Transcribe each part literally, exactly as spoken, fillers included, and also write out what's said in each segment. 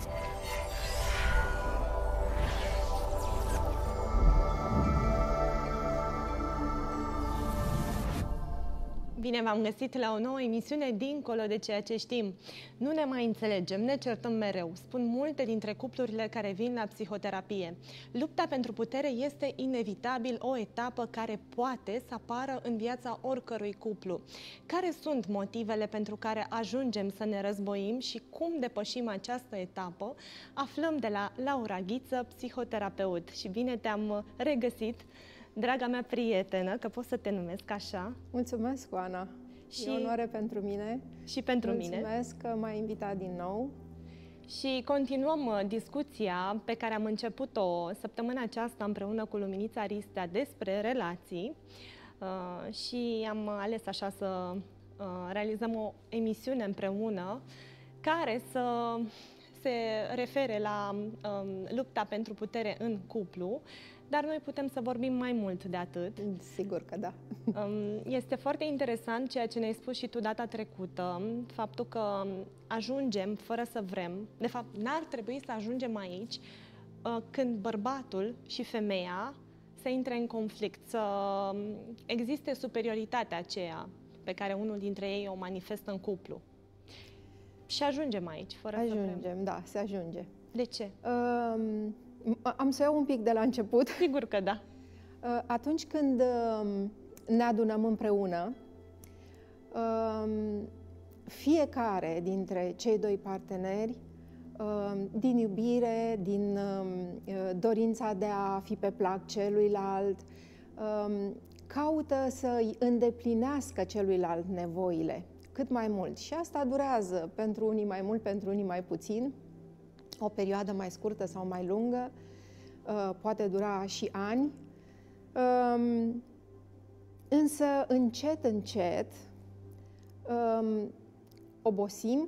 Bine v-am găsit la o nouă emisiune Dincolo de ceea ce știm. Nu ne mai înțelegem, ne certăm mereu, spun multe dintre cuplurile care vin la psihoterapie. Lupta pentru putere este inevitabil o etapă care poate să apară în viața oricărui cuplu. Care sunt motivele pentru care ajungem să ne războim și cum depășim această etapă? Aflăm de la Laura Ghiță, psihoterapeut. Și bine te-am regăsit, draga mea prietenă, că pot să te numesc așa. Mulțumesc, Oana. Și... E onoare pentru mine. Și pentru Mulțumesc mine. Mulțumesc că m-ai invitat din nou. Și continuăm discuția pe care am început-o săptămâna aceasta împreună cu Luminița Ristea despre relații. Uh, și am ales așa să uh, realizăm o emisiune împreună care să se refere la um, lupta pentru putere în cuplu. Dar noi putem să vorbim mai mult de atât. Sigur că da. Este foarte interesant ceea ce ne-ai spus și tu data trecută, faptul că ajungem fără să vrem, de fapt n-ar trebui să ajungem aici când bărbatul și femeia să intre în conflict, să existe superioritatea aceea pe care unul dintre ei o manifestă în cuplu. Și ajungem aici, fără ajungem, să vrem. Ajungem, da, se ajunge. De ce? Um... Am să iau un pic de la început. Sigur că da. Atunci când ne adunăm împreună, fiecare dintre cei doi parteneri, din iubire, din dorința de a fi pe plac celuilalt, caută să îi îndeplinească celuilalt nevoile cât mai mult. Și asta durează pentru unii mai mult, pentru unii mai puțin. O perioadă mai scurtă sau mai lungă, poate dura și ani, însă încet, încet obosim,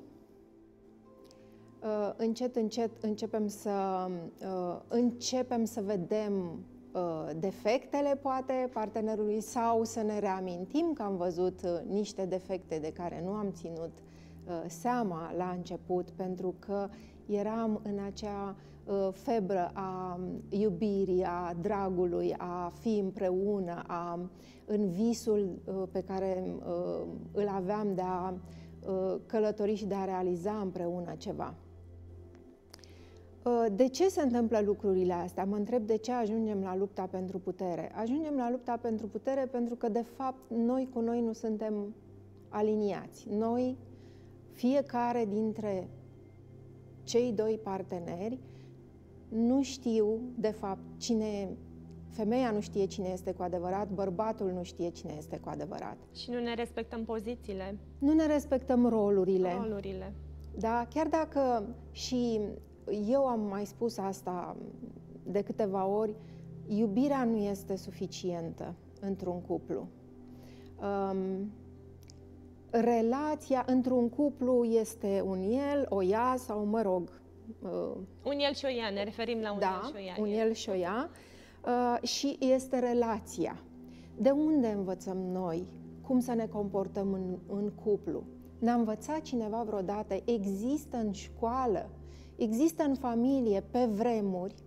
încet, încet începem să, începem să vedem defectele, poate, partenerului sau să ne reamintim că am văzut niște defecte de care nu am ținut seama la început, pentru că eram în acea uh, febră a iubirii, a dragului, a fi împreună, a, în visul uh, pe care uh, îl aveam de a uh, călători și de a realiza împreună ceva. Uh, de ce se întâmplă lucrurile astea? Mă întreb de ce ajungem la lupta pentru putere. Ajungem la lupta pentru putere pentru că, de fapt, noi cu noi nu suntem aliniați. Noi, fiecare dintre cei doi parteneri nu știu, de fapt, cine, femeia nu știe cine este cu adevărat, bărbatul nu știe cine este cu adevărat. Și nu ne respectăm pozițiile. Nu ne respectăm rolurile. Rolurile. Da, chiar dacă și eu am mai spus asta de câteva ori, iubirea nu este suficientă într-un cuplu. Um, Relația într-un cuplu este un el, o ea sau, mă rog... Uh, un el și o ea, ne referim la un da, el și o ea. un el și o ea. Uh, și este relația. De unde învățăm noi cum să ne comportăm în, în cuplu? Ne-a învățat cineva vreodată? Există în școală, există în familie, pe vremuri,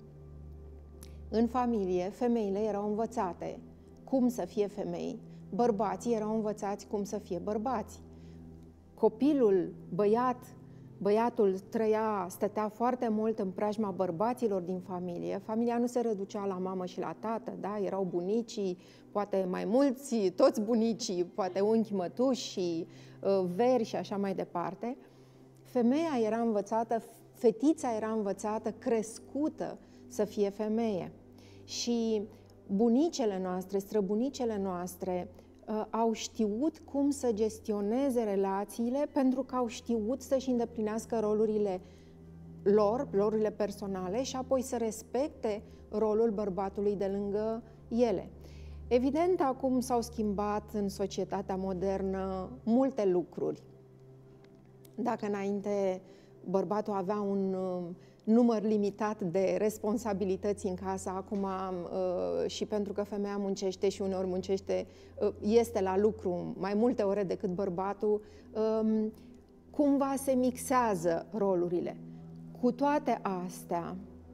în familie, femeile erau învățate cum să fie femei, bărbații erau învățați cum să fie bărbați. Copilul, băiat, băiatul trăia, stătea foarte mult în preajma bărbaților din familie. Familia nu se reducea la mamă și la tată, da? Erau bunicii, poate mai mulți, toți bunicii, poate unchi, mătuși, veri și așa mai departe. Femeia era învățată, fetița era învățată, crescută să fie femeie. Și bunicele noastre, străbunicele noastre uh, au știut cum să gestioneze relațiile pentru că au știut să-și îndeplinească rolurile lor, rolurile personale și apoi să respecte rolul bărbatului de lângă ele. Evident, acum s-au schimbat în societatea modernă multe lucruri. Dacă înainte bărbatul avea un uh, număr limitat de responsabilități în casă, acum uh, și pentru că femeia muncește și uneori muncește, uh, este la lucru mai multe ore decât bărbatul, um, cumva se mixează rolurile. cu toate astea,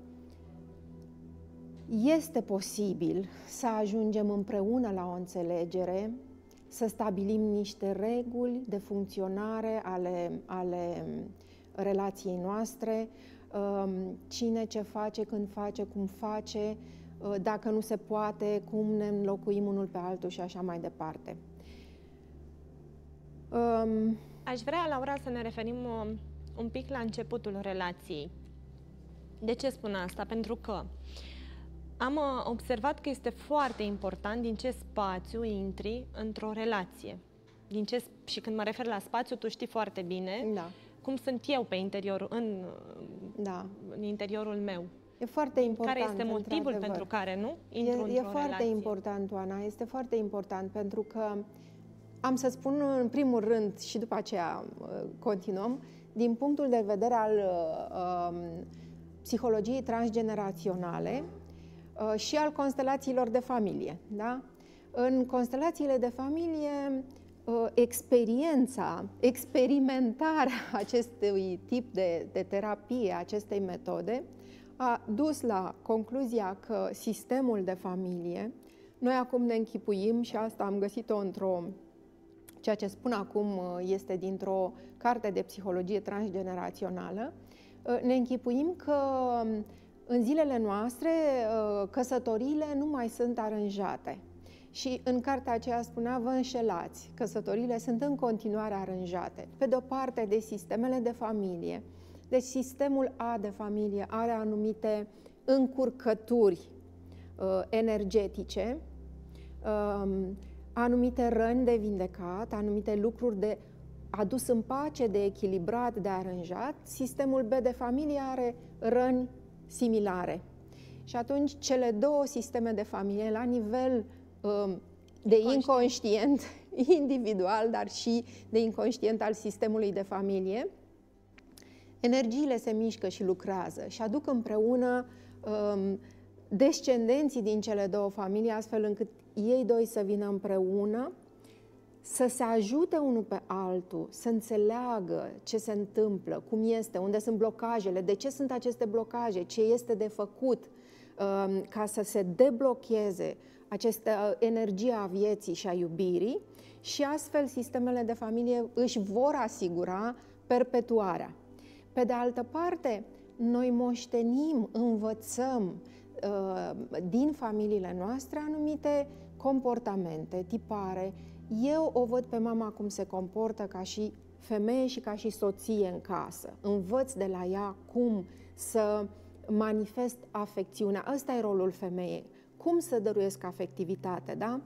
este posibil să ajungem împreună la o înțelegere, să stabilim niște reguli de funcționare ale, ale relației noastre, cine ce face, când face, cum face, dacă nu se poate, cum ne înlocuim unul pe altul și așa mai departe. Aș vrea, Laura, să ne referim un pic la începutul relației. De ce spun asta? Pentru că am observat că este foarte important din ce spațiu intri într-o relație. Din ce, și când mă refer la spațiu, tu știi foarte bine da. cum sunt eu pe interiorul, în, da. în interiorul meu. E foarte important. Care este motivul pentru care nu intru într-o E, e foarte relație. important, Oana, este foarte important, pentru că am să spun în primul rând și după aceea continuăm, din punctul de vedere al uh, psihologiei transgeneraționale uh, și al constelațiilor de familie. Da? În constelațiile de familie, uh, experiența, experimentarea acestui tip de, de terapie, acestei metode, a dus la concluzia că sistemul de familie, noi acum ne închipuim, și asta am găsit-o într-o, ceea ce spun acum este dintr-o carte de psihologie transgenerațională, ne închipuim că în zilele noastre căsătoriile nu mai sunt aranjate. Și în cartea aceea spunea, vă înșelați, căsătoriile sunt în continuare aranjate. Pe de-o parte de sistemele de familie. Deci sistemul A de familie are anumite încurcături uh, energetice, uh, anumite răni de vindecat, anumite lucruri de adus în pace, de echilibrat, de aranjat. Sistemul B de familie are răni similare. Și atunci cele două sisteme de familie, la nivel uh, de inconștient, individual, dar și de inconștient al sistemului de familie, energiile se mișcă și lucrează și aduc împreună um, descendenții din cele două familii, astfel încât ei doi să vină împreună, să se ajute unul pe altul, să înțeleagă ce se întâmplă, cum este, unde sunt blocajele, de ce sunt aceste blocaje, ce este de făcut um, ca să se deblocheze această energie a vieții și a iubirii, și astfel sistemele de familie își vor asigura perpetuarea. Pe de altă parte, noi moștenim, învățăm uh, din familiile noastre anumite comportamente, tipare. Eu o văd pe mama cum se comportă ca și femeie și ca și soție în casă. Învăț de la ea cum să manifest afecțiunea. Ăsta e rolul femeii. Cum să dăruiesc afectivitate, da?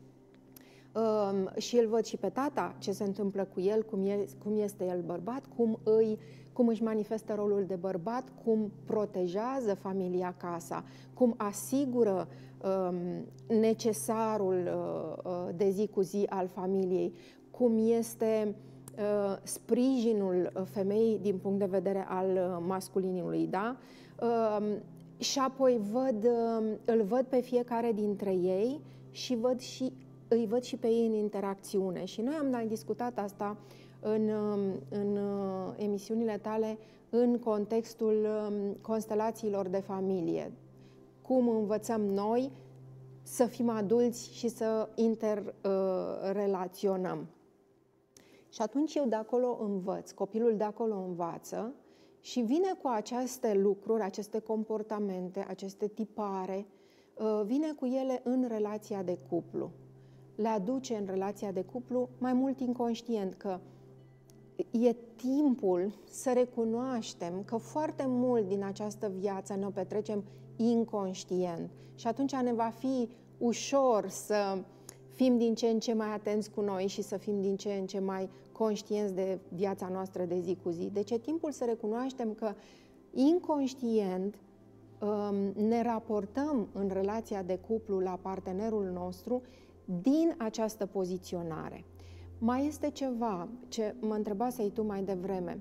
Uh, și îl văd și pe tata, ce se întâmplă cu el, cum, e, cum este el bărbat, cum îi cum își manifestă rolul de bărbat, cum protejează familia, casa, cum asigură um, necesarul uh, de zi cu zi al familiei, cum este uh, sprijinul femeii din punct de vedere al masculinului, da? Uh, și apoi văd, uh, îl văd pe fiecare dintre ei și văd și, îi văd și pe ei în interacțiune. Și noi am mai discutat asta în, în emisiunile tale în contextul constelațiilor de familie. Cum învățăm noi să fim adulți și să interrelaționăm. Și atunci eu de acolo învăț, copilul de acolo învață și vine cu aceste lucruri, aceste comportamente, aceste tipare, vine cu ele în relația de cuplu. Le aduce în relația de cuplu mai mult inconștient, că e timpul să recunoaștem că foarte mult din această viață ne-o petrecem inconștient și atunci ne va fi ușor să fim din ce în ce mai atenți cu noi și să fim din ce în ce mai conștienți de viața noastră de zi cu zi. Deci e timpul să recunoaștem că inconștient ne raportăm în relația de cuplu la partenerul nostru din această poziționare. Mai este ceva ce mă întrebasei tu mai devreme.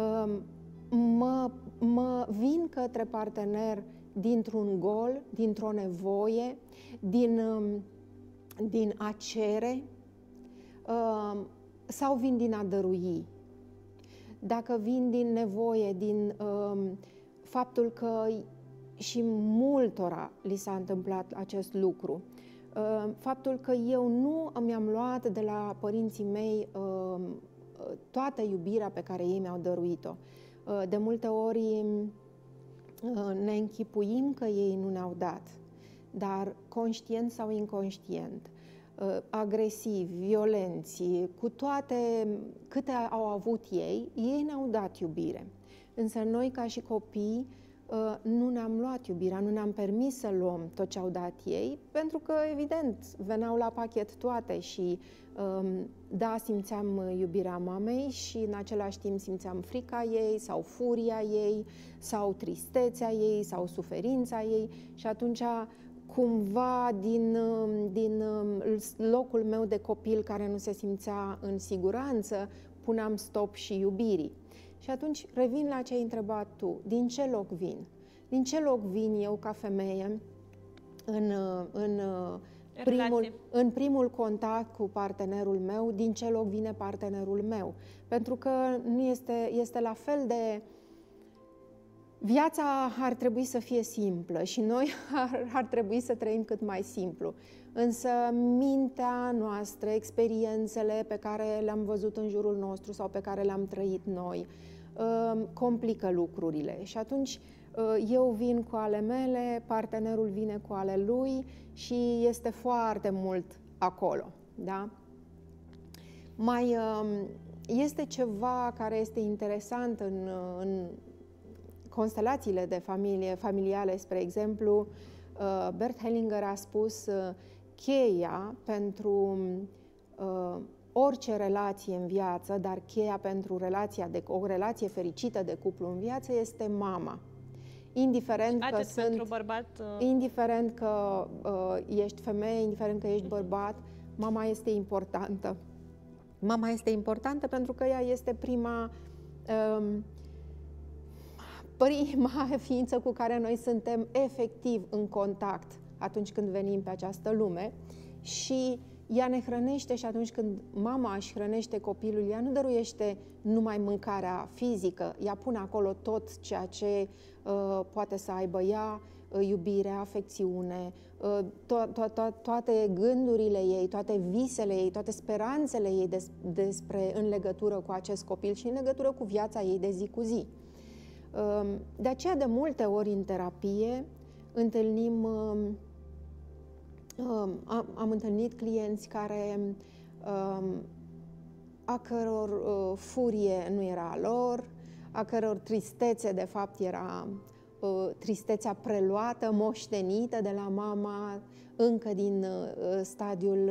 Mă, mă vin către partener dintr-un gol, dintr-o nevoie, din, din a cere sau vin din a dărui. dacă vin din nevoie, din um, faptul că și multora li s-a întâmplat acest lucru, uh, faptul că eu nu mi-am luat de la părinții mei uh, toată iubirea pe care ei mi-au dăruit-o. Uh, de multe ori uh, ne închipuim că ei nu ne-au dat, dar conștient sau inconștient, agresivi, violenți, cu toate câte au avut ei, ei ne-au dat iubire. Însă noi, ca și copii, nu ne-am luat iubirea, nu ne-am permis să luăm tot ce au dat ei, pentru că, evident, veneau la pachet toate și, da, simțeam iubirea mamei și, în același timp, simțeam frica ei sau furia ei sau tristețea ei sau suferința ei și atunci cumva din, din locul meu de copil care nu se simțea în siguranță, puneam stop și iubirii. Și atunci revin la ce ai întrebat tu. Din ce loc vin? Din ce loc vin eu ca femeie în, în, primul, în primul contact cu partenerul meu? Din ce loc vine partenerul meu? Pentru că nu este, este la fel de... Viața ar trebui să fie simplă și noi ar, ar trebui să trăim cât mai simplu. Însă mintea noastră, experiențele pe care le-am văzut în jurul nostru sau pe care le-am trăit noi, complică lucrurile. Și atunci eu vin cu ale mele, partenerul vine cu ale lui și este foarte mult acolo. Da? Mai este ceva care este interesant în, în constelațiile de familie, familiale, spre exemplu. Bert Hellinger a spus cheia pentru uh, orice relație în viață, dar cheia pentru relația de, o relație fericită de cuplu în viață este mama. Indiferent Atât că sunt, pentru bărbat... Uh... indiferent că uh, ești femeie, indiferent că ești bărbat, mama este importantă. Mama este importantă pentru că ea este prima... Um, prima ființă cu care noi suntem efectiv în contact atunci când venim pe această lume și ea ne hrănește și atunci când mama își hrănește copilul, ea nu dăruiește numai mâncarea fizică, ea pune acolo tot ceea ce uh, poate să aibă ea, uh, iubire, afecțiune, uh, to- to- to- toate gândurile ei, toate visele ei, toate speranțele ei des- despre în legătură cu acest copil și în legătură cu viața ei de zi cu zi. Uh, de aceea, de multe ori în terapie, întâlnim... Uh, Am, am întâlnit clienți care, a căror furie nu era a lor, a căror tristețe, de fapt, era tristețea preluată, moștenită de la mama, încă din stadiul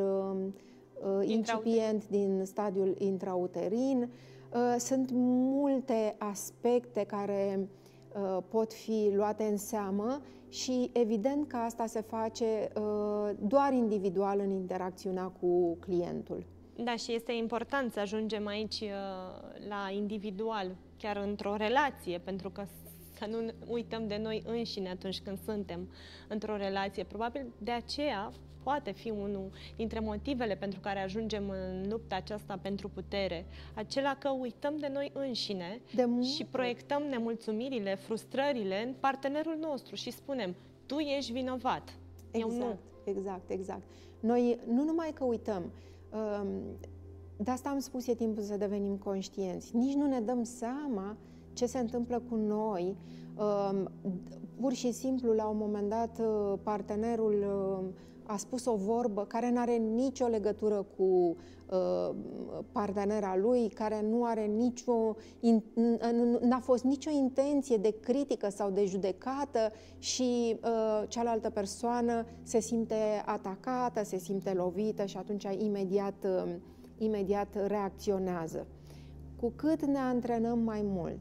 incipient, din stadiul intrauterin. Sunt multe aspecte care pot fi luate în seamă și evident că asta se face uh, doar individual în interacțiunea cu clientul. Da, și este important să ajungem aici uh, la individual, chiar într-o relație, pentru că să nu uităm de noi înșine atunci când suntem într-o relație. Probabil de aceea poate fi unul dintre motivele pentru care ajungem în lupta aceasta pentru putere, acela că uităm de noi înșine de și proiectăm nemulțumirile, frustrările în partenerul nostru și spunem, tu ești vinovat, exact, eu nu. Exact, exact. Noi nu numai că uităm, de asta am spus, e timpul să devenim conștienți, nici nu ne dăm seama ce se întâmplă cu noi. Pur și simplu, la un moment dat, partenerul a spus o vorbă care nu are nicio legătură cu uh, partenera lui, care nu are nicio, n-a fost nicio intenție de critică sau de judecată și uh, cealaltă persoană se simte atacată, se simte lovită și atunci imediat, uh, imediat reacționează. Cu cât ne antrenăm mai mult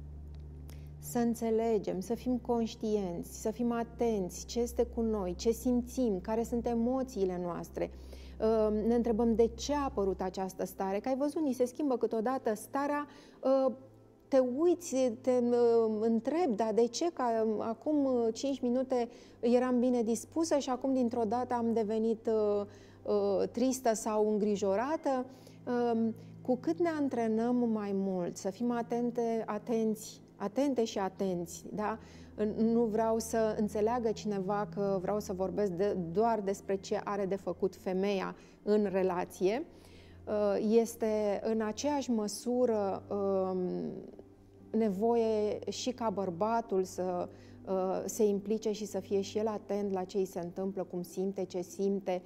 să înțelegem, să fim conștienți, să fim atenți ce este cu noi, ce simțim, care sunt emoțiile noastre. Ne întrebăm de ce a apărut această stare, că ai văzut, ni se schimbă câteodată starea, te uiți, te întrebi, dar de ce, că acum cinci minute eram bine dispusă și acum dintr-o dată am devenit tristă sau îngrijorată. cu cât ne antrenăm mai mult, să fim atente, atenți, atente și atenți, da? Nu vreau să înțeleagă cineva că vreau să vorbesc de, doar despre ce are de făcut femeia în relație. Este în aceeași măsură nevoie și ca bărbatul să se implice și să fie și el atent la ce îi se întâmplă, cum simte, ce simte.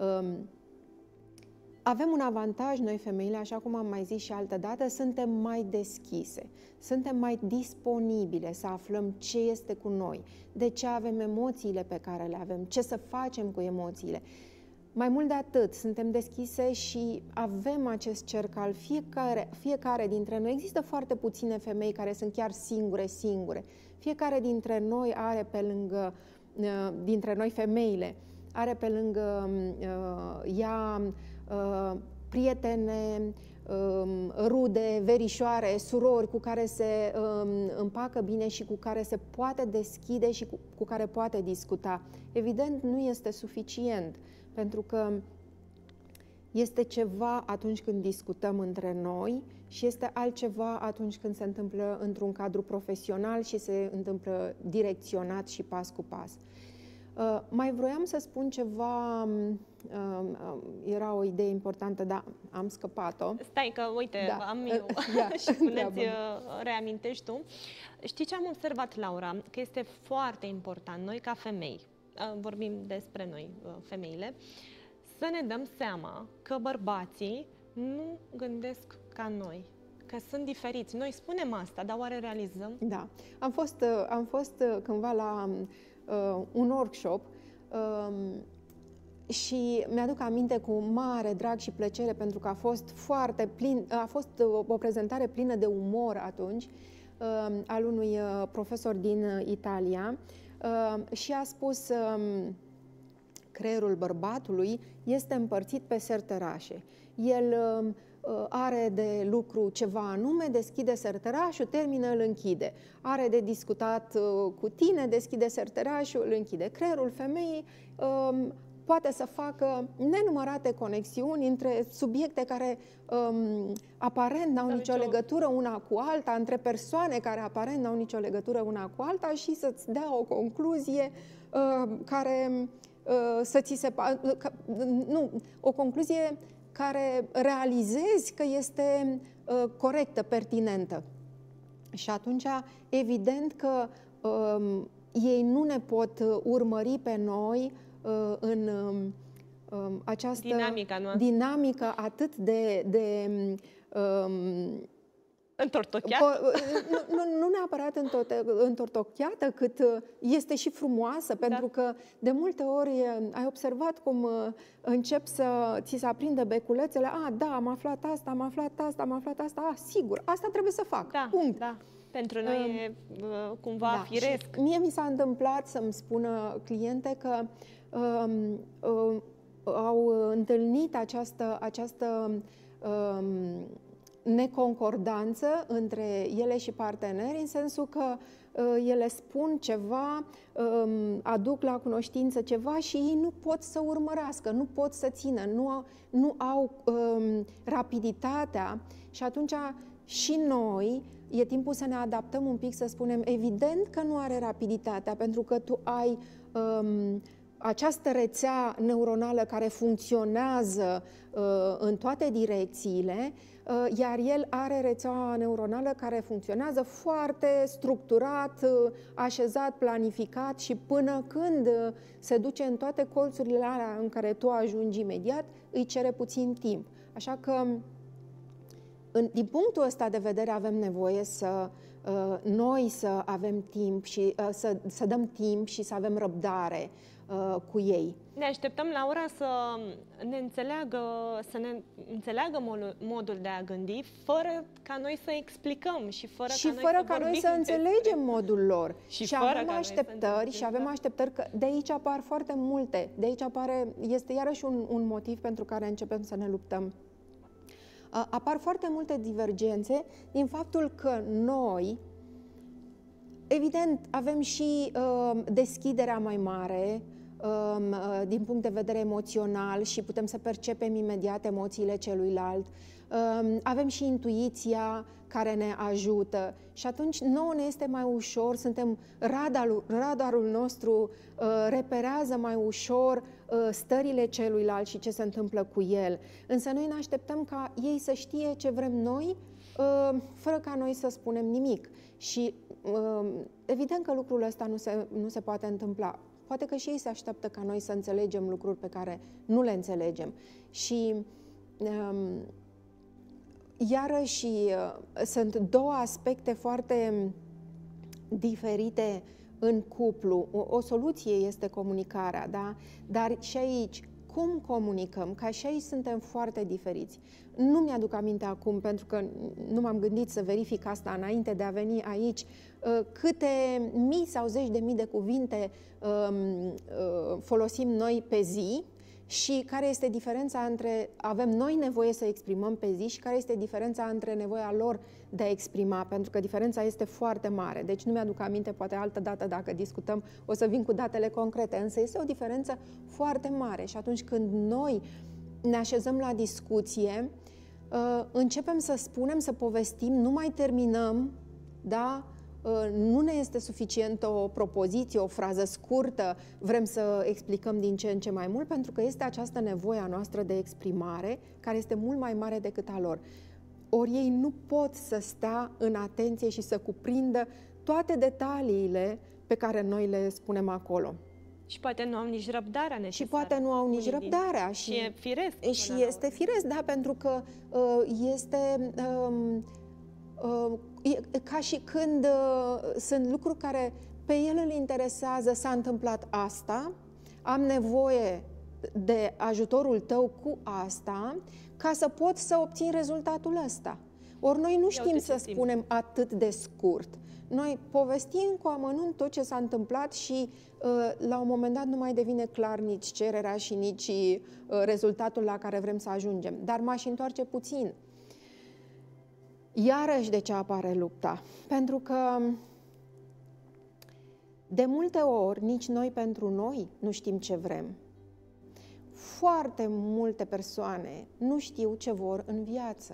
Avem un avantaj noi femeile, așa cum am mai zis și altă dată, suntem mai deschise, suntem mai disponibile să aflăm ce este cu noi, de ce avem emoțiile pe care le avem, ce să facem cu emoțiile. Mai mult de atât, suntem deschise și avem acest cerc al fiecare, fiecare dintre noi. Există foarte puține femei care sunt chiar singure, singure. Fiecare dintre noi are pe lângă, dintre noi femeile, are pe lângă uh, ea uh, prietene, um, rude, verișoare, surori cu care se um, împacă bine și cu care se poate deschide și cu, cu care poate discuta. Evident, nu este suficient, pentru că este ceva atunci când discutăm între noi și este altceva atunci când se întâmplă într-un cadru profesional și se întâmplă direcționat și pas cu pas. Uh, mai vroiam să spun ceva, uh, uh, era o idee importantă, dar am scăpat-o. Stai că, uite, da. am eu și până-ți reamintești tu. Știi ce am observat, Laura? Că este foarte important, noi ca femei, uh, vorbim despre noi, uh, femeile, să ne dăm seama că bărbații nu gândesc ca noi, că sunt diferiți. Noi spunem asta, dar oare realizăm? Da. Am fost, uh, am fost uh, cândva la Uh, un workshop uh, și mi-aduc aminte cu mare drag și plăcere, pentru că a fost foarte plin, a fost o, o prezentare plină de umor atunci, uh, al unui uh, profesor din uh, Italia, uh, și a spus uh, creierul bărbatului este împărțit pe sertărașe. El uh, are de lucru ceva anume, deschide sertărașul, termină, îl închide. Are de discutat cu tine, deschide sertărașul, îl închide. Creierul femeii um, poate să facă nenumărate conexiuni între subiecte care um, aparent n-au nicio legătură una cu alta, între persoane care aparent n-au nicio legătură una cu alta și să-ți dea o concluzie uh, care uh, să ți se... Uh, nu, o concluzie care realizezi că este uh, corectă, pertinentă. Și atunci, evident că uh, ei nu ne pot urmări pe noi uh, în uh, această dinamica noastră. dinamică atât de... de uh, întortocheată? Nu, nu, nu neapărat întortocheată, cât este și frumoasă, pentru da. că de multe ori ai observat cum încep să ți se aprindă beculețele. A, da, am aflat asta, am aflat asta, am aflat asta. A, sigur, asta trebuie să fac. Da, punct. Da. Pentru noi um, e cumva da. firesc. Și mie mi s-a întâmplat să-mi spună cliente că um, um, au întâlnit această, această um, neconcordanță între ele și parteneri, în sensul că uh, ele spun ceva, um, aduc la cunoștință ceva și ei nu pot să urmărească, nu pot să țină, nu, nu au um, rapiditatea și atunci și noi e timpul să ne adaptăm un pic, să spunem, evident că nu are rapiditatea, pentru că tu ai um, această rețea neuronală care funcționează uh, în toate direcțiile, uh, iar el are rețeaua neuronală care funcționează foarte structurat, uh, așezat, planificat și până când uh, se duce în toate colțurile alea în care tu ajungi imediat, îi cere puțin timp. Așa că, în, din punctul ăsta de vedere, avem nevoie să uh, noi să avem timp și uh, să, să dăm timp și să avem răbdare cu ei. Ne așteptăm, Laura, să ne înțeleagă, să ne înțeleagă modul, modul de a gândi, fără ca noi să explicăm și fără și ca noi fără să, ca noi să înțelegem modul lor. Și, și fără avem ca așteptări și avem așteptări că de aici apar foarte multe. De aici apare, este iarăși un, un motiv pentru care începem să ne luptăm. Apar foarte multe divergențe din faptul că noi, evident, avem și uh, deschiderea mai mare uh, din punct de vedere emoțional și putem să percepem imediat emoțiile celuilalt. um, avem și intuiția care ne ajută și atunci nouă ne este mai ușor, suntem radarul, radarul nostru uh, reperează mai ușor uh, stările celuilalt și ce se întâmplă cu el. Însă noi ne așteptăm ca ei să știe ce vrem noi, uh, fără ca noi să spunem nimic. Și uh, evident că lucrul ăsta nu se, nu se poate întâmpla. Poate că și ei se așteaptă ca noi să înțelegem lucruri pe care nu le înțelegem. Și um, iarăși sunt două aspecte foarte diferite în cuplu. O, o soluție este comunicarea, da? Dar și aici, cum comunicăm? Ca și aici suntem foarte diferiți. Nu mi-aduc aminte acum, pentru că nu m-am gândit să verific asta înainte de a veni aici, câte mii sau zeci de mii de cuvinte folosim noi pe zi și care este diferența între avem noi nevoie să exprimăm pe zi și care este diferența între nevoia lor de a exprima, pentru că diferența este foarte mare. Deci nu mi-aduc aminte, poate altă dată dacă discutăm o să vin cu datele concrete, însă este o diferență foarte mare și atunci când noi ne așezăm la discuție, începem să spunem, să povestim, nu mai terminăm, da? Nu ne este suficient o propoziție, o frază scurtă, vrem să explicăm din ce în ce mai mult, pentru că este această nevoie a noastră de exprimare, care este mult mai mare decât a lor. Ori ei nu pot să stea în atenție și să cuprindă toate detaliile pe care noi le spunem acolo. Și poate nu au nici răbdarea necesară. Și poate nu au nici răbdarea. Și, și e firesc. Și este firesc, da, pentru că uh, este... Um, uh, ca și când uh, sunt lucruri care pe el îl interesează, s-a întâmplat asta, am nevoie de ajutorul tău cu asta, ca să pot să obțin rezultatul ăsta. Ori noi nu știm să spunem atât de scurt. Noi povestim cu amănunt tot ce s-a întâmplat și uh, la un moment dat nu mai devine clar nici cererea și nici uh, rezultatul la care vrem să ajungem. Dar m-aș întoarce puțin. Iarăși de ce apare lupta? Pentru că de multe ori nici noi pentru noi nu știm ce vrem. Foarte multe persoane nu știu ce vor în viață.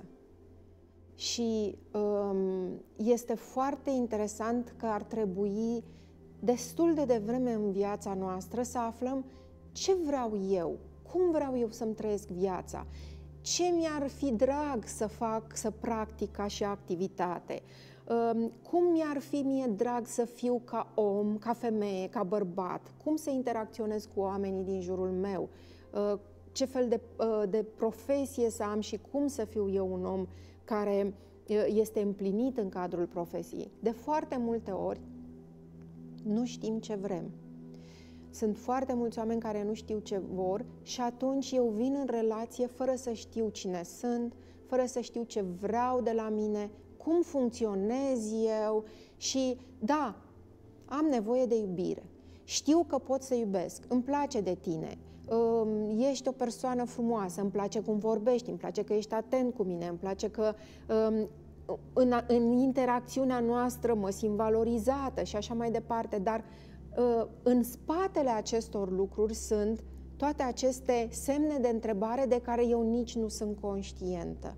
Și um, este foarte interesant că ar trebui destul de devreme în viața noastră să aflăm ce vreau eu, cum vreau eu să-mi trăiesc viața, ce mi-ar fi drag să fac, să practic ca și activitate, um, cum mi-ar fi mie drag să fiu ca om, ca femeie, ca bărbat, cum să interacționez cu oamenii din jurul meu, uh, ce fel de, uh, de profesie să am și cum să fiu eu un om care este împlinit în cadrul profesiei. De foarte multe ori nu știm ce vrem. Sunt foarte mulți oameni care nu știu ce vor și atunci eu vin în relație fără să știu cine sunt, fără să știu ce vreau de la mine, cum funcționez eu și da, am nevoie de iubire. Știu că pot să iubesc, îmi place de tine, ești o persoană frumoasă, îmi place cum vorbești, îmi place că ești atent cu mine, îmi place că în, în interacțiunea noastră mă simt valorizată și așa mai departe, dar în spatele acestor lucruri sunt toate aceste semne de întrebare de care eu nici nu sunt conștientă.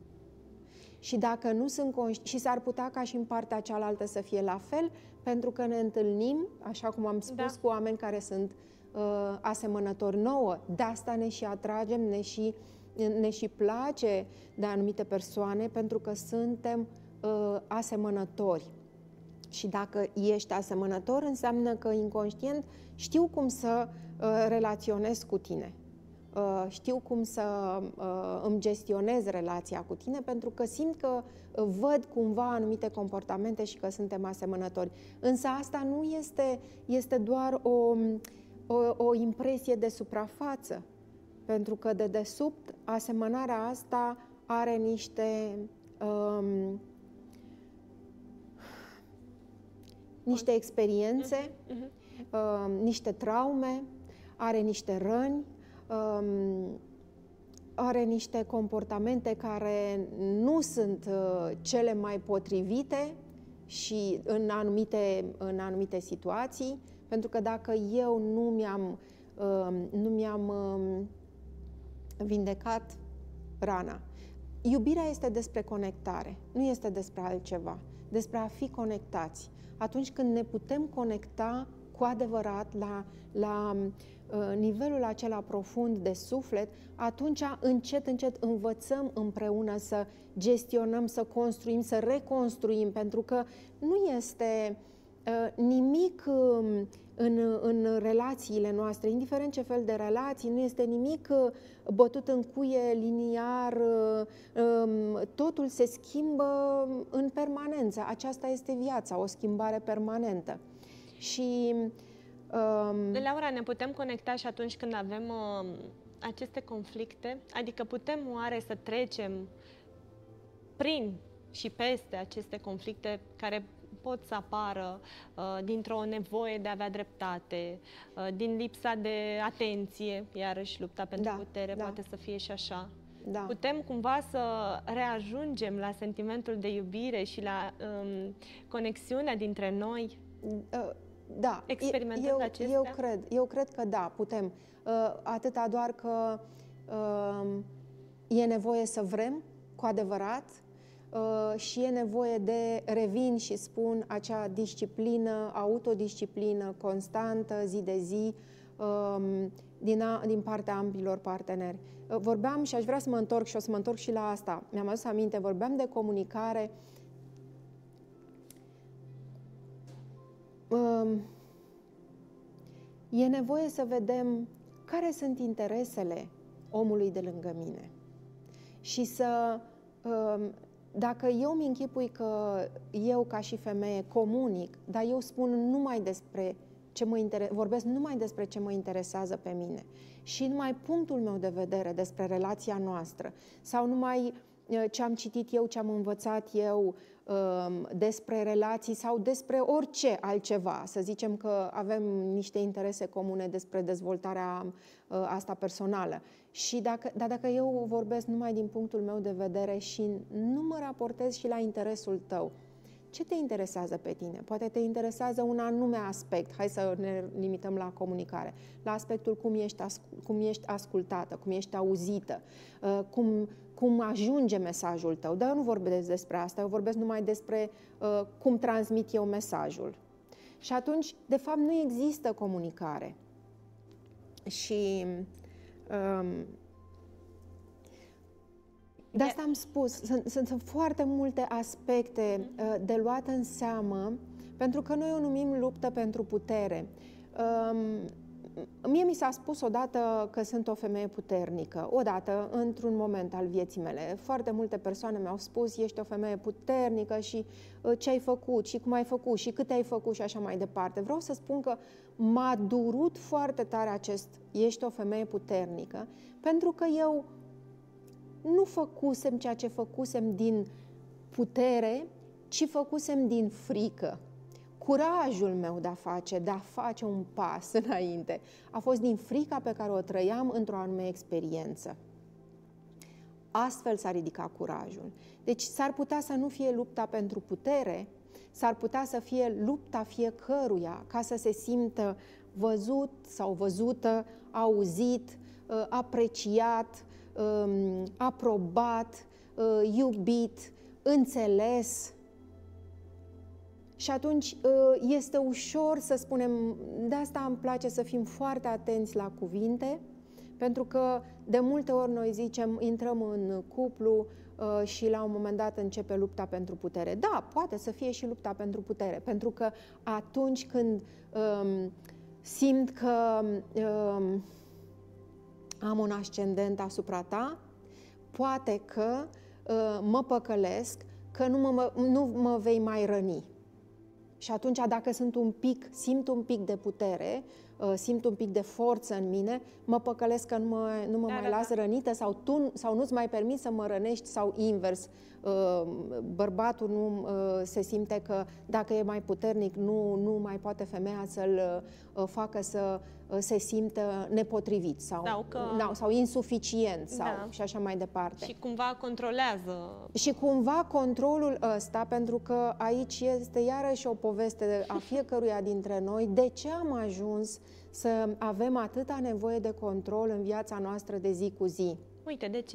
Și dacă nu sunt conști... și s-ar putea ca și în partea cealaltă să fie la fel, pentru că ne întâlnim, așa cum am spus, da, cu oameni care sunt uh, asemănători nouă. De asta ne și atragem, ne și, ne și place de anumite persoane, pentru că suntem uh, asemănători. Și dacă ești asemănător, înseamnă că inconștient știu cum să uh, relaționez cu tine. Uh, știu cum să uh, îmi gestionez relația cu tine, pentru că simt că uh, văd cumva anumite comportamente și că suntem asemănători. Însă asta nu este, este doar o, o, o impresie de suprafață, pentru că de desubt asemănarea asta are niște um, niște experiențe, uh-huh. uh, niște traume, are niște răni, um, are niște comportamente care nu sunt uh, cele mai potrivite și în anumite, în anumite situații, pentru că dacă eu nu mi-am, uh, nu mi-am uh, vindecat rana, Iubirea este despre conectare, nu este despre altceva, despre a fi conectați. Atunci când ne putem conecta cu adevărat la, la uh, nivelul acela profund de suflet, atunci încet, încet învățăm împreună să gestionăm, să construim, să reconstruim, pentru că nu este uh, nimic uh, în, în relațiile noastre, indiferent ce fel de relații, nu este nimic uh, bătut în cuie, liniar, uh, um, totul se schimbă în permanență. Aceasta este viața, o schimbare permanentă. Și um... Laura, ne putem conecta și atunci când avem uh, aceste conflicte? Adică putem oare să trecem prin și peste aceste conflicte care pot să apară uh, dintr-o nevoie de a avea dreptate, uh, din lipsa de atenție, iarăși lupta pentru da, putere da. poate să fie și așa. Da. Putem cumva să reajungem la sentimentul de iubire și la um, conexiunea dintre noi? Uh. Da, experimentând eu, acestea? Eu cred, eu cred că da, putem. Atâta doar că e nevoie să vrem cu adevărat și e nevoie de, revin și spun, acea disciplină, autodisciplină constantă, zi de zi, din, a, din partea ambilor parteneri. Vorbeam și aș vrea să mă întorc și o să mă întorc și la asta. Mi-am adus aminte, vorbeam de comunicare. E nevoie să vedem care sunt interesele omului de lângă mine și să, dacă eu îmi închipui că eu ca și femeie comunic, dar eu spun numai despre ce mă inter- vorbesc numai despre ce mă interesează pe mine și numai punctul meu de vedere despre relația noastră sau numai ce am citit eu, ce am învățat eu despre relații sau despre orice altceva. Să zicem că avem niște interese comune despre dezvoltarea asta personală. Și dacă, dar dacă eu vorbesc numai din punctul meu de vedere și nu mă raportez și la interesul tău, ce te interesează pe tine? Poate te interesează un anume aspect. Hai să ne limităm la comunicare. La aspectul cum ești, cum ești ascultată, cum ești auzită, cum, cum ajunge mesajul tău. Dar eu nu vorbesc despre asta, eu vorbesc numai despre uh, cum transmit eu mesajul. Și atunci, de fapt, nu există comunicare. Și um, de asta am spus, sunt, sunt, sunt foarte multe aspecte uh, de luat în seamă, pentru că noi o numim luptă pentru putere. Um, Mie mi s-a spus odată că sunt o femeie puternică, odată, într-un moment al vieții mele. Foarte multe persoane mi-au spus, ești o femeie puternică și ce ai făcut și cum ai făcut și cât ai făcut și așa mai departe. Vreau să spun că m-a durut foarte tare acest ești o femeie puternică, pentru că eu nu făcusem ceea ce făcusem din putere, ci făcusem din frică. Curajul meu de a face, de a face un pas înainte, a fost din frica pe care o trăiam într-o anume experiență. Astfel s-a ridicat curajul. Deci s-ar putea să nu fie lupta pentru putere, s-ar putea să fie lupta fiecăruia ca să se simtă văzut sau văzută, auzit, apreciat, aprobat, iubit, înțeles. Și atunci este ușor să spunem, de asta îmi place să fim foarte atenți la cuvinte, pentru că de multe ori noi zicem, intrăm în cuplu și la un moment dat începe lupta pentru putere. Da, poate să fie și lupta pentru putere, pentru că atunci când um, simt că um, am un ascendent asupra ta, poate că uh, mă păcălesc, că nu mă, nu mă vei mai răni. Și atunci, dacă sunt un pic, simt un pic de putere, simt un pic de forță în mine, mă păcălesc că nu mă, nu mă da, mai da, las da. rănită sau, tu, sau nu-ți mai permis să mă rănești sau invers. Bărbatul nu se simte că dacă e mai puternic, nu, nu mai poate femeia să-l facă să se simtă nepotrivit sau, sau, că... sau insuficient sau, da. și așa mai departe. Și cumva controlează. Și cumva controlul ăsta, pentru că aici este iarăși o poveste a fiecăruia dintre noi, de ce am ajuns să avem atâta nevoie de control în viața noastră de zi cu zi. Uite, de ce?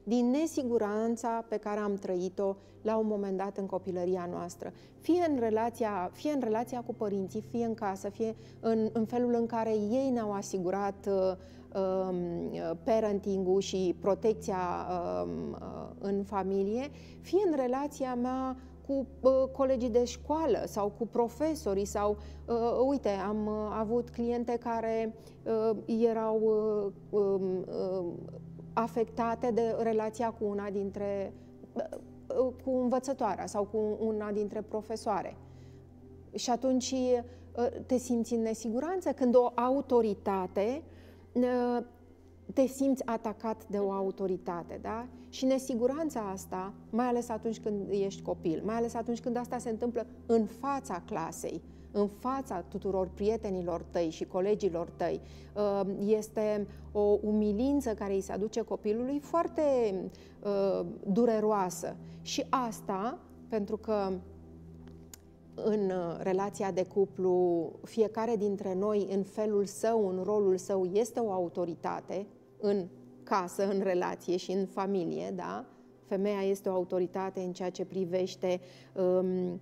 din nesiguranța pe care am trăit-o la un moment dat în copilăria noastră. Fie în relația, fie în relația cu părinții, fie în casă, fie în, în felul în care ei ne-au asigurat uh, uh, parenting-ul și protecția uh, uh, în familie, fie în relația mea cu uh, colegii de școală sau cu profesorii sau, uh, uite, am uh, avut cliente care uh, erau uh, uh, afectate de relația cu una dintre, uh, cu învățătoarea sau cu una dintre profesoare. Și atunci uh, te simți în nesiguranță când o autoritate uh, te simți atacat de o autoritate, da? Și nesiguranța asta, mai ales atunci când ești copil, mai ales atunci când asta se întâmplă în fața clasei, în fața tuturor prietenilor tăi și colegilor tăi, este o umilință care îi se aduce copilului foarte dureroasă. Și asta, pentru că în relația de cuplu, fiecare dintre noi, în felul său, în rolul său, este o autoritate în casă, în relație și în familie, da? Femeia este o autoritate în ceea ce privește um,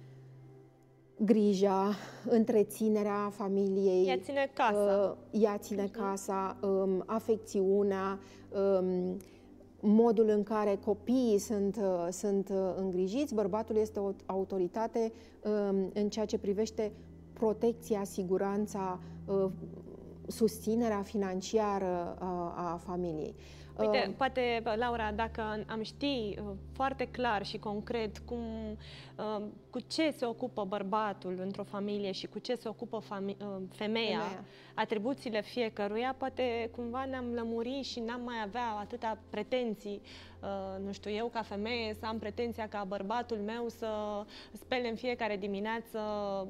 grija, întreținerea familiei. Ea ține casa. Uh, ea ține uh-huh. casa, um, afecțiunea, um, modul în care copiii sunt, sunt îngrijiți. Bărbatul este o autoritate um, în ceea ce privește protecția, siguranța, uh, susținerea financiară uh, a familiei. Uite, uh, poate, Laura, dacă am ști uh, foarte clar și concret cum, uh, cu ce se ocupă bărbatul într-o familie și cu ce se ocupă fami- uh, femeia, femeia, atribuțiile fiecăruia, poate cumva ne-am lămuri și n-am mai avea atâtea pretenții. Uh, nu știu, eu ca femeie să am pretenția ca bărbatul meu să spele în fiecare dimineață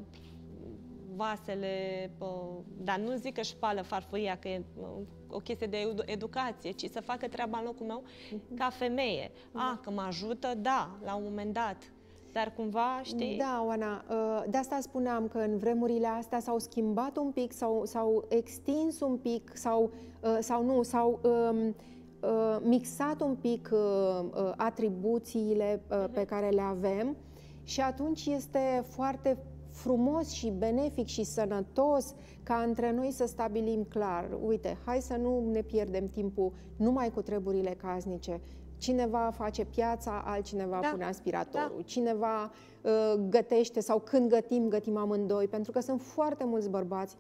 vasele, dar nu zic că șpală farfuria, că e o chestie de educație, ci să facă treaba în locul meu ca femeie. A, că mă ajută, da, la un moment dat. Dar cumva, știi? Da, Oana, de asta spuneam că în vremurile astea s-au schimbat un pic, s-au, s-au extins un pic, sau, sau nu, s-au um, mixat un pic atribuțiile uh-huh. pe care le avem și atunci este foarte frumos și benefic și sănătos ca între noi să stabilim clar, uite, hai să nu ne pierdem timpul numai cu treburile casnice. Cineva face piața, altcineva da. pune aspiratorul, da. cineva uh, gătește sau când gătim, gătim amândoi, pentru că sunt foarte mulți bărbați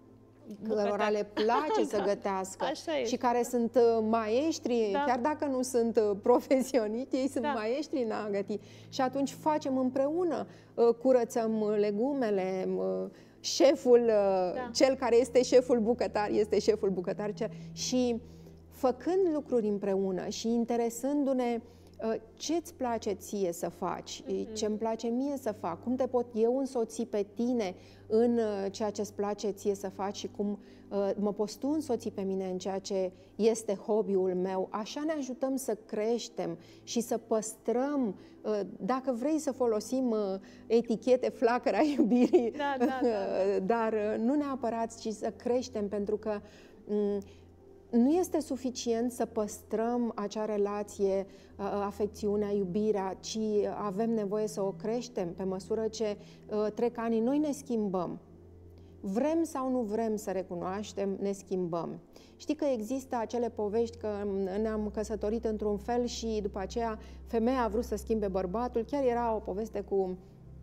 cărora le place să gătească și care sunt maestri, da. chiar dacă nu sunt profesioniști, ei sunt da. maestri în a găti. Și atunci facem împreună, curățăm legumele, șeful, da. cel care este șeful bucătar, este șeful bucătar. Și făcând lucruri împreună și interesându-ne ce îți place ție să faci, mm-hmm. ce îmi place mie să fac, cum te pot eu însoți pe tine în ceea ce îți place ție să faci și cum uh, mă poți tu însoți pe mine în ceea ce este hobby-ul meu, așa ne ajutăm să creștem și să păstrăm, uh, dacă vrei să folosim uh, etichete flacăra iubirii, da, da, da. dar uh, nu neapărat, ci să creștem, pentru că um, nu este suficient să păstrăm acea relație, afecțiunea, iubirea, ci avem nevoie să o creștem pe măsură ce trec ani. Noi ne schimbăm. Vrem sau nu vrem să recunoaștem, ne schimbăm. Știi că există acele povești că ne-am căsătorit într-un fel și după aceea femeia a vrut să schimbe bărbatul. Chiar era o poveste cu,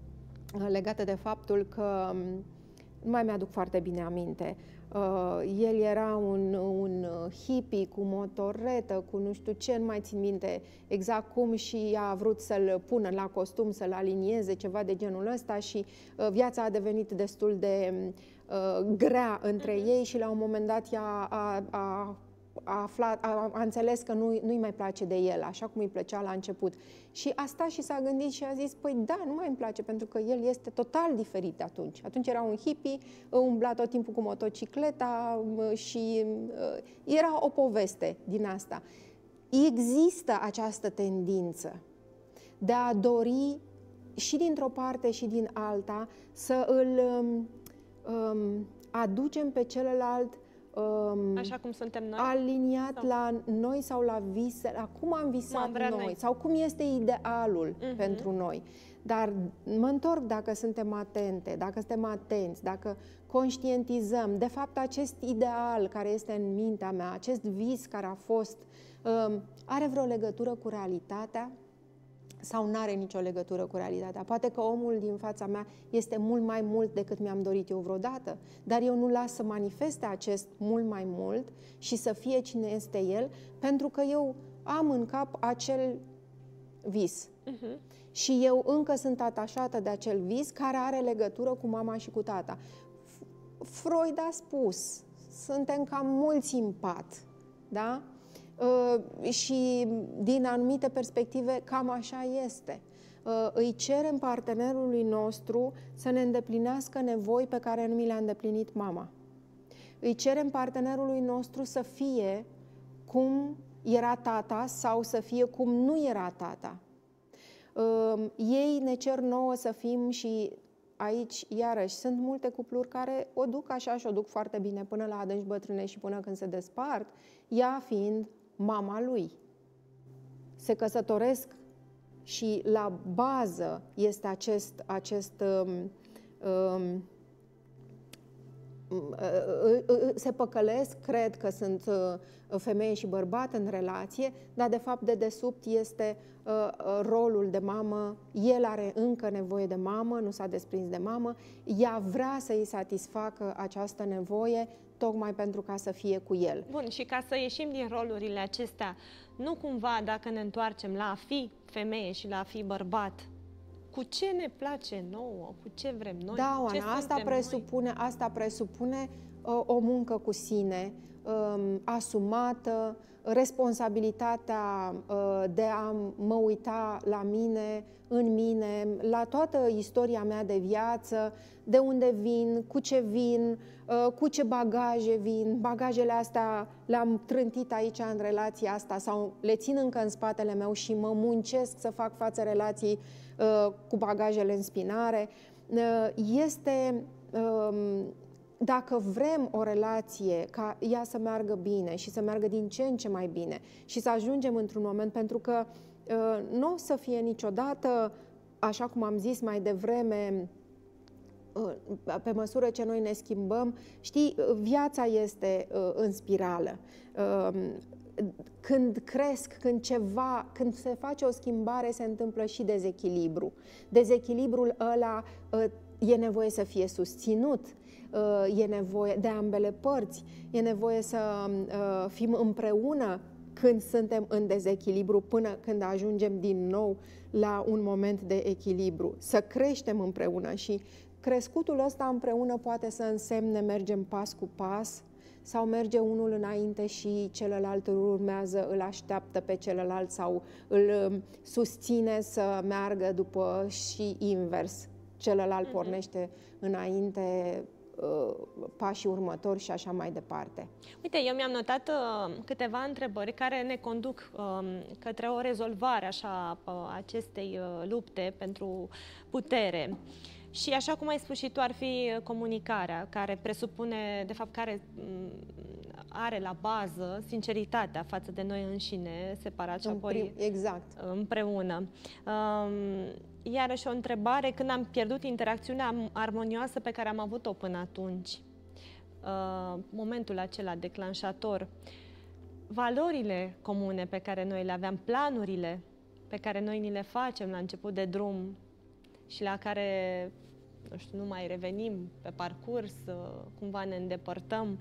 legată de faptul că, nu mai mi-aduc foarte bine aminte, Uh, el era un, un hippie cu motoretă, cu nu știu ce, nu mai țin minte exact cum, și a vrut să-l pună la costum, să-l alinieze, ceva de genul ăsta, și uh, viața a devenit destul de uh, grea între uh-huh. ei și la un moment dat ea a, a, a, aflat, a, a înțeles că nu, nu-i mai place de el, așa cum îi plăcea la început. Și a stat și s-a gândit și a zis, păi da, nu mai îmi place, pentru că el este total diferit de atunci. Atunci era un hippie, umbla tot timpul cu motocicleta și era o poveste din asta. Există această tendință de a dori și dintr-o parte și din alta să îl um, aducem pe celălalt um, Așa cum suntem noi? aliniat sau? la noi sau la vise, la cum am visat vrea noi, noi. sau cum este idealul Mhm. pentru noi. Dar mă întorc dacă suntem atente, dacă suntem atenți, dacă conștientizăm, de fapt acest ideal care este în mintea mea, acest vis care a fost, um, are vreo legătură cu realitatea? Sau nu are nicio legătură cu realitatea? Poate că omul din fața mea este mult mai mult decât mi-am dorit eu vreodată, dar eu nu las să manifeste acest mult mai mult și să fie cine este el, pentru că eu am în cap acel vis. Mhm. Și eu încă sunt atașată de acel vis care are legătură cu mama și cu tata. Freud a spus, suntem cam mulți în pat, da? Uh, și din anumite perspective cam așa este. Uh, îi cerem partenerului nostru să ne îndeplinească nevoi pe care nu mi le-a îndeplinit mama. Îi cerem partenerului nostru să fie cum era tata sau să fie cum nu era tata. Uh, ei ne cer nouă să fim și aici, iarăși, sunt multe cupluri care o duc așa și o duc foarte bine până la adânci bătrâne și până când se despart, ea fiind mama lui. Se căsătoresc și la bază este acest, acest um, um, se păcălesc, cred că sunt femeie și bărbat în relație, dar de fapt de desubt este rolul de mamă, el are încă nevoie de mamă, nu s-a desprins de mamă, ea vrea să îi satisfacă această nevoie tocmai pentru ca să fie cu el. Bun, și ca să ieșim din rolurile acestea, nu cumva dacă ne întoarcem la a fi femeie și la a fi bărbat, cu ce ne place nouă, cu ce vrem noi, Da, Oana, ce asta presupune, noi? asta presupune uh, o muncă cu sine, um, asumată, responsabilitatea uh, de a mă uita la mine, în mine, la toată istoria mea de viață, de unde vin, cu ce vin, uh, cu ce bagaje vin. Bagajele astea le-am trântit aici în relația asta sau le țin încă în spatele meu și mă muncesc să fac față relației uh, cu bagajele în spinare. Uh, este... Um, Dacă vrem o relație ca ea să meargă bine și să meargă din ce în ce mai bine și să ajungem într-un moment, pentru că uh, nu o să fie niciodată, așa cum am zis mai devreme, uh, pe măsură ce noi ne schimbăm, știi, viața este uh, în spirală. Uh, când cresc, când ceva, când se face o schimbare, se întâmplă și dezechilibru. Dezechilibrul ăla uh, e nevoie să fie susținut. E nevoie de ambele părți, e nevoie să uh, fim împreună când suntem în dezechilibru până când ajungem din nou la un moment de echilibru, să creștem împreună și crescutul ăsta împreună poate să însemne mergem pas cu pas sau merge unul înainte și celălalt îl urmează, îl așteaptă pe celălalt sau îl susține să meargă după și invers. Celălalt uh-huh. pornește înainte pașii următori și așa mai departe. Uite, eu mi-am notat uh, câteva întrebări care ne conduc uh, către o rezolvare așa uh, acestei uh, lupte pentru putere. Și așa cum ai spus și tu, ar fi comunicarea, care presupune, de fapt, care are la bază sinceritatea față de noi înșine, separat și apoi exact. împreună. Iarăși o întrebare, când am pierdut interacțiunea armonioasă pe care am avut-o până atunci, momentul acela declanșator, valorile comune pe care noi le aveam, planurile pe care noi ni le facem la început de drum și la care, nu știu, nu mai revenim pe parcurs, cumva ne îndepărtăm.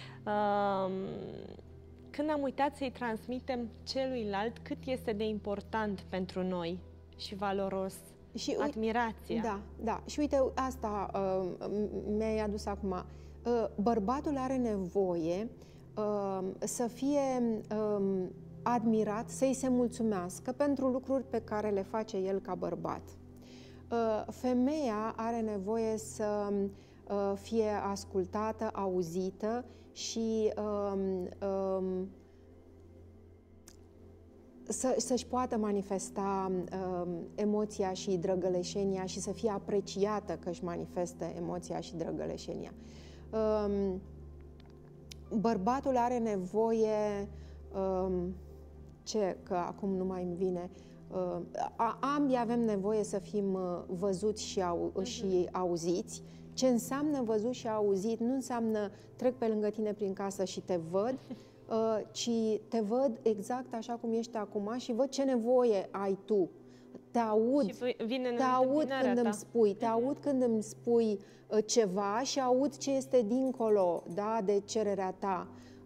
Când am uitat să-i transmitem celuilalt cât este de important pentru noi și valoros, și admirația. Da, da. Și uite, asta uh, mi-ai adus acum. Uh, bărbatul are nevoie uh, să fie uh, admirat, să-i se mulțumească pentru lucruri pe care le face el ca bărbat. Uh, femeia are nevoie să uh, fie ascultată, auzită și uh, uh, să, să-și poată manifesta uh, emoția și drăgăleșenia și să fie apreciată că își manifestă emoția și drăgăleșenia. Uh, bărbatul are nevoie, um, ce, că acum nu mai îmi vine, uh, a, ambii avem nevoie să fim uh, văzuți și, au, uh-huh. și auziți. Ce înseamnă văzut și auzit nu înseamnă trec pe lângă tine prin casă și te văd, uh, ci te văd exact așa cum ești acum și văd ce nevoie ai tu. Te aud, vine te aud când ta. îmi spui, te aud când îmi spui uh, ceva și aud ce este dincolo, da, de cererea ta,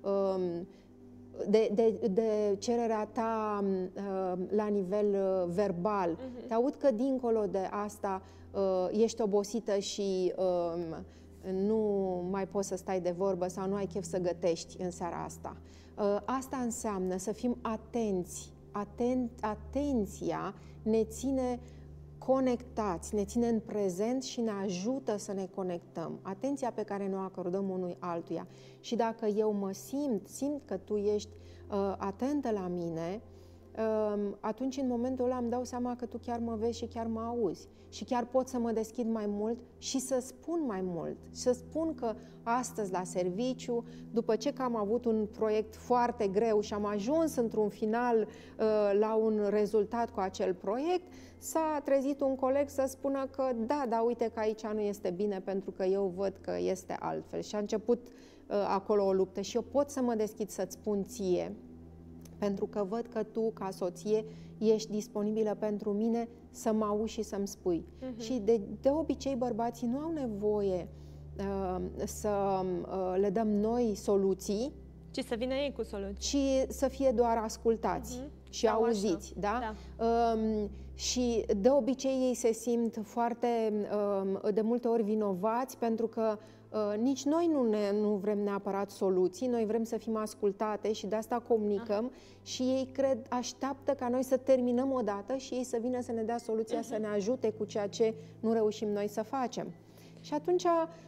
um, de, de, de cererea ta uh, la nivel uh, verbal. Uh-huh. Te aud că dincolo de asta uh, ești obosită și uh, nu mai poți să stai de vorbă sau nu ai chef să gătești în seara asta. Uh, asta înseamnă să fim atenți. Aten, atenția ne ține conectați, ne ține în prezent și ne ajută să ne conectăm. Atenția pe care ne o acordăm unui altuia. Și dacă eu mă simt, simt că tu ești uh, atentă la mine, uh, atunci în momentul ăla îmi dau seama că tu chiar mă vezi și chiar mă auzi. Și chiar pot să mă deschid mai mult și să spun mai mult. Să spun că astăzi la serviciu, după ce că am avut un proiect foarte greu și am ajuns într-un final uh, la un rezultat cu acel proiect, s-a trezit un coleg să spună că da, dar uite că aici nu este bine pentru că eu văd că este altfel. Și a început uh, acolo o luptă și eu pot să mă deschid să-ți spun ție, pentru că văd că tu, ca soție, ești disponibilă pentru mine să mă auzi și să-mi spui. Uh-huh. Și de, de obicei bărbații nu au nevoie uh, să uh, le dăm noi soluții, ci să vină ei cu soluții. Și să fie doar ascultați uh-huh. și sau auziți. Da? Da. Um, și de obicei ei se simt foarte, um, de multe ori vinovați pentru că Uh, nici noi nu, ne, nu vrem neapărat soluții, noi vrem să fim ascultate și de asta comunicăm. Aha. Și ei cred, așteaptă ca noi să terminăm odată și ei să vină să ne dea soluția, uh-huh. să ne ajute cu ceea ce nu reușim noi să facem. Și atunci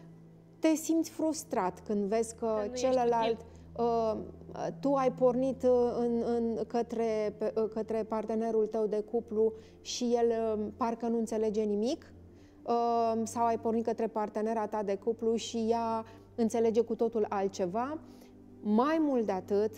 te simți frustrat când vezi că, că celălalt, uh, tu ai pornit în, în, către, uh, către partenerul tău de cuplu și el uh, parcă nu înțelege nimic, sau ai pornit către partenera ta de cuplu și ea înțelege cu totul altceva. Mai mult de atât,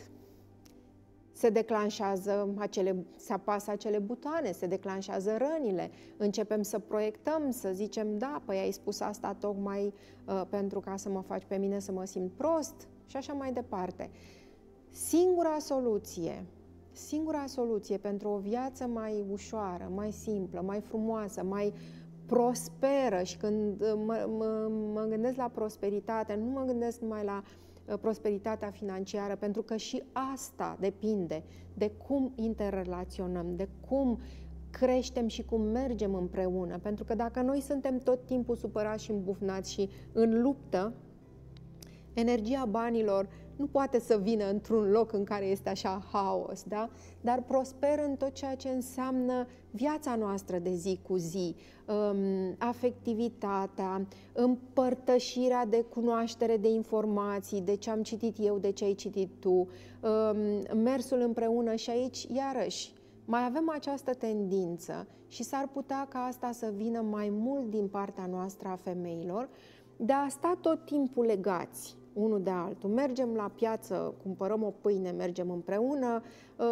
se declanșează acele, se apasă acele butoane, se declanșează rănile, începem să proiectăm, să zicem, da, păi ai spus asta tocmai uh, pentru ca să mă faci pe mine să mă simt prost și așa mai departe. Singura soluție, singura soluție pentru o viață mai ușoară, mai simplă, mai frumoasă, mai prosperă, și când mă, mă, mă gândesc la prosperitate, nu mă gândesc numai la prosperitatea financiară, pentru că și asta depinde de cum interrelaționăm, de cum creștem și cum mergem împreună. Pentru că dacă noi suntem tot timpul supărați și îmbufnați și în luptă, energia banilor nu poate să vină într-un loc în care este așa haos, da? Dar prosperă în tot ceea ce înseamnă viața noastră de zi cu zi, um, afectivitatea, împărtășirea de cunoaștere, de informații, de ce am citit eu, de ce ai citit tu, um, mersul împreună. Și aici, iarăși, mai avem această tendință și s-ar putea ca asta să vină mai mult din partea noastră a femeilor, de a sta tot timpul legați unul de altul. Mergem la piață, cumpărăm o pâine, mergem împreună,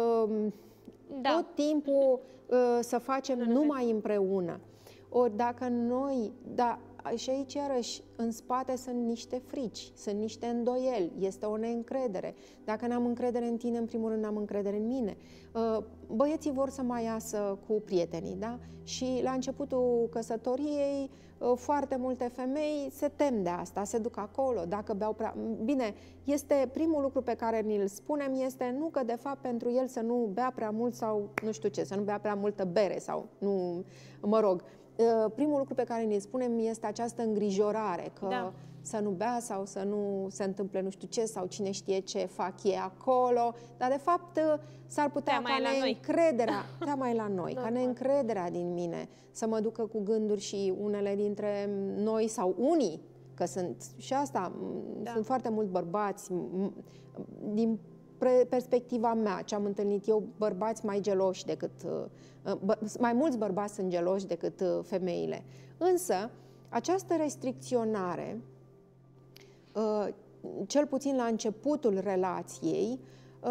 da. tot timpul să facem nu, numai nu. împreună. Ori dacă noi, da, și aici iarăși în spate sunt niște frici, sunt niște îndoieli, este o neîncredere. Dacă n-am încredere în tine, în primul rând n-am încredere în mine. Băieții vor să mai iasă cu prietenii, da? Și la începutul căsătoriei, foarte multe femei se tem de asta, se duc acolo, dacă beau prea... Bine, este primul lucru pe care ni-l spunem, este nu că de fapt pentru el să nu bea prea mult sau nu știu ce, să nu bea prea multă bere sau nu, mă rog. Primul lucru pe care ne-l spunem este această îngrijorare, că da. să nu bea sau să nu se întâmple nu știu ce sau cine știe ce fac ei acolo, dar de fapt s-ar putea ca neîncrederea, teama e la noi, ca neîncrederea din mine să mă ducă cu gânduri și unele dintre noi sau unii, că sunt și asta, da. sunt foarte mulți bărbați, din perspectiva mea, ce am întâlnit eu, bărbați mai geloși decât, mai mulți bărbați sunt geloși decât femeile. Însă, această restricționare cel puțin la începutul relației,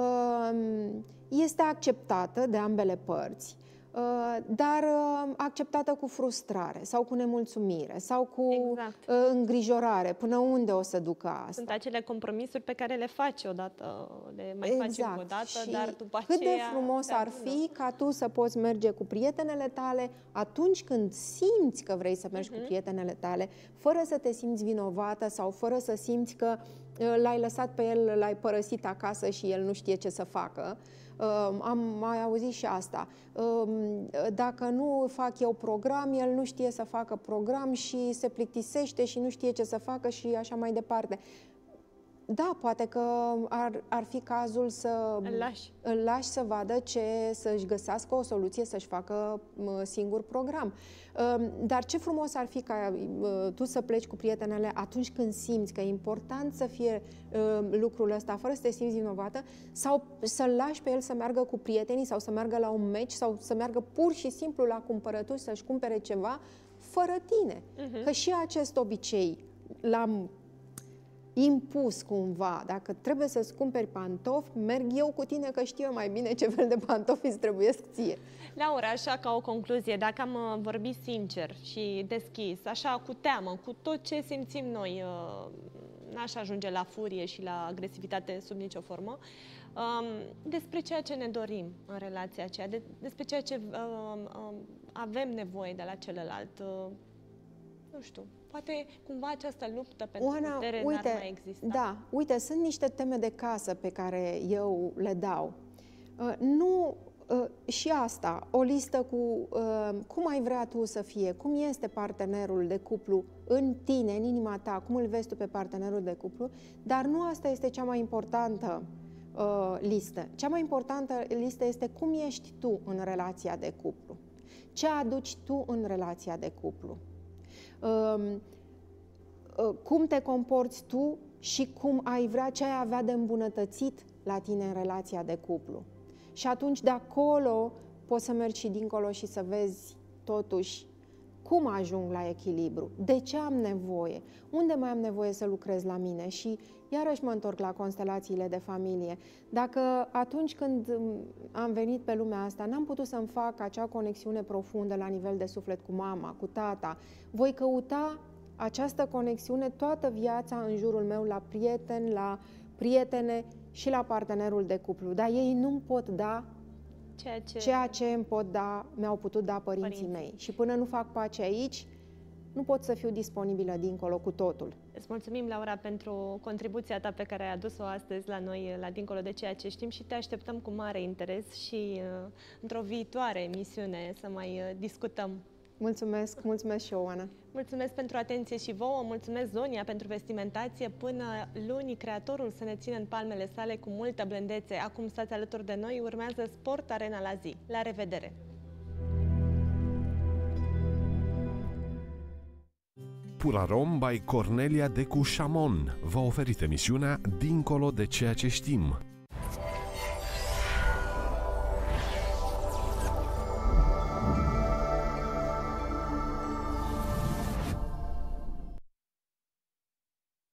este acceptată de ambele părți, dar acceptată cu frustrare sau cu nemulțumire sau cu exact. îngrijorare. Până unde o să ducă asta? Sunt acele compromisuri pe care le faci odată, le mai exact. faci încă o dată, și dar după cât aceea... de frumos ar fi ca tu să poți merge cu prietenele tale atunci când simți că vrei să mergi uh-huh. cu prietenele tale, fără să te simți vinovată sau fără să simți că l-ai lăsat pe el, l-ai părăsit acasă și el nu știe ce să facă. Uh, am mai auzit și asta. Uh, dacă nu fac eu program, el nu știe să facă program și se plictisește și nu știe ce să facă și așa mai departe. Da, poate că ar, ar fi cazul să îl lași. îl lași să vadă ce, să-și găsească o soluție, să-și facă singur program. Dar ce frumos ar fi ca tu să pleci cu prietenele atunci când simți că e important să fie lucrul ăsta, fără să te simți vinovată, sau să-l lași pe el să meargă cu prietenii sau să meargă la un meci sau să meargă pur și simplu la cumpărături să-și cumpere ceva fără tine. Uh-huh. Că și acest obicei l-am impus cumva. Dacă trebuie să-ți cumperi pantofi, merg eu cu tine că știu eu mai bine ce fel de pantofi îți trebuiesc ție. Laura, așa ca o concluzie, dacă am vorbit sincer și deschis, așa cu teamă, cu tot ce simțim noi, n-aș ajunge la furie și la agresivitate sub nicio formă, despre ceea ce ne dorim în relația aceea, despre ceea ce avem nevoie de la celălalt, nu știu, poate cumva această luptă pentru Oana, putere uite, n-ar mai exista. Da, uite, sunt niște teme de casă pe care eu le dau. Uh, nu, uh, și asta, o listă cu uh, cum ai vrea tu să fie, cum este partenerul de cuplu în tine, în inima ta, cum îl vezi tu pe partenerul de cuplu, dar nu asta este cea mai importantă uh, listă. Cea mai importantă listă este cum ești tu în relația de cuplu. Ce aduci tu în relația de cuplu. Uh, uh, cum te comporți tu și cum ai vrea, ce ai avea de îmbunătățit la tine în relația de cuplu. Și atunci de acolo poți să mergi și dincolo și să vezi totuși cum ajung la echilibru, de ce am nevoie, unde mai am nevoie să lucrez la mine. Și iarăși mă întorc la constelațiile de familie. Dacă atunci când am venit pe lumea asta n-am putut să-mi fac acea conexiune profundă la nivel de suflet cu mama, cu tata, voi căuta această conexiune toată viața în jurul meu, la prieteni, la prietene și la partenerul de cuplu. Dar ei nu-mi pot da ceea ce, ceea ce îmi pot da, mi-au putut da părinții, părinții mei. Și până nu fac pace aici, nu pot să fiu disponibilă dincolo cu totul. Îți mulțumim, Laura, pentru contribuția ta pe care ai adus-o astăzi la noi, la Dincolo de ceea ce știm, și te așteptăm cu mare interes și uh, într-o viitoare emisiune să mai uh, discutăm. Mulțumesc, mulțumesc și eu, Oana. Mulțumesc pentru atenție și vouă, mulțumesc, Zonia, pentru vestimentație. Până luni, creatorul să ne țină în palmele sale cu multă blândețe. Acum stați alături de noi, urmează Sport Arena la zi. La revedere! Purarom by Cornelia Decu Chamon v-a oferit emisiunea Dincolo de ceea ce știm.